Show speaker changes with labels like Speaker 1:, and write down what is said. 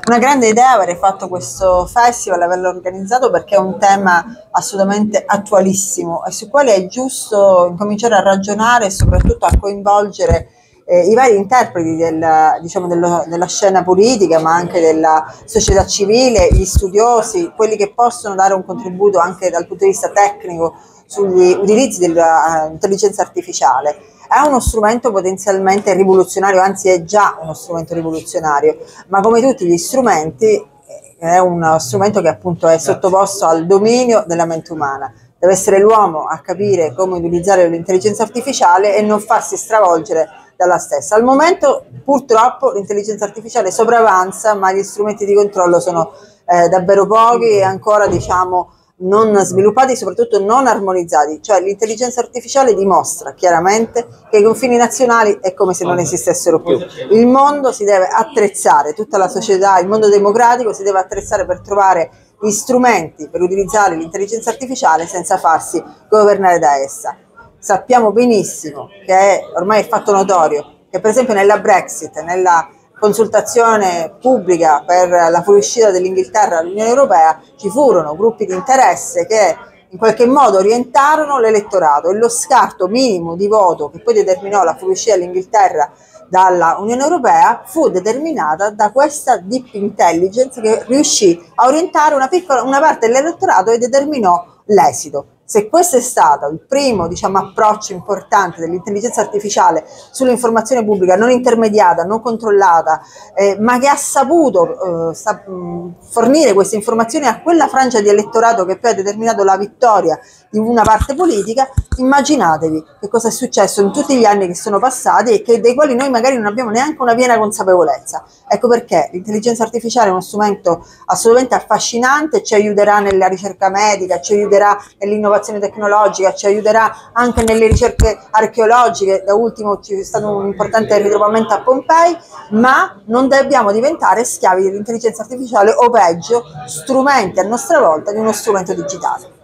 Speaker 1: Una grande idea aver fatto questo festival, averlo organizzato perché è un tema assolutamente attualissimo e su quale è giusto incominciare a ragionare e soprattutto a coinvolgere i vari interpreti della scena politica, ma anche della società civile, gli studiosi, quelli che possono dare un contributo anche dal punto di vista tecnico sugli utilizzi dell'intelligenza artificiale. È uno strumento potenzialmente rivoluzionario, anzi è già uno strumento rivoluzionario, ma come tutti gli strumenti è uno strumento che appunto è sottoposto al dominio della mente umana. Deve essere l'uomo a capire come utilizzare l'intelligenza artificiale e non farsi stravolgere dalla stessa. Al momento purtroppo l'intelligenza artificiale sopravanza, ma gli strumenti di controllo sono davvero pochi e ancora non sviluppati e soprattutto non armonizzati, cioè l'intelligenza artificiale dimostra chiaramente che i confini nazionali è come se non esistessero più. Il mondo si deve attrezzare, tutta la società, il mondo democratico si deve attrezzare per trovare gli strumenti per utilizzare l'intelligenza artificiale senza farsi governare da essa. Sappiamo benissimo che ormai è fatto notorio che per esempio nella Brexit, nella consultazione pubblica per la fuoriuscita dell'Inghilterra dall'Unione Europea, ci furono gruppi di interesse che in qualche modo orientarono l'elettorato e lo scarto minimo di voto che poi determinò la fuoriuscita dell'Inghilterra dalla Unione Europea fu determinata da questa deep intelligence che riuscì a orientare una parte dell'elettorato e determinò l'esito. Se questo è stato il primo approccio importante dell'intelligenza artificiale sull'informazione pubblica non intermediata, non controllata, ma che ha saputo fornire queste informazioni a quella frangia di elettorato che poi ha determinato la vittoria di una parte politica, immaginatevi che cosa è successo in tutti gli anni che sono passati e dei quali noi magari non abbiamo neanche una piena consapevolezza. Ecco perché l'intelligenza artificiale è uno strumento assolutamente affascinante, ci aiuterà nella ricerca medica, ci aiuterà nell'innovazione tecnologica, ci aiuterà anche nelle ricerche archeologiche. Da ultimo c'è stato un importante ritrovamento a Pompei, ma non dobbiamo diventare schiavi dell'intelligenza artificiale o peggio, strumenti a nostra volta di uno strumento digitale.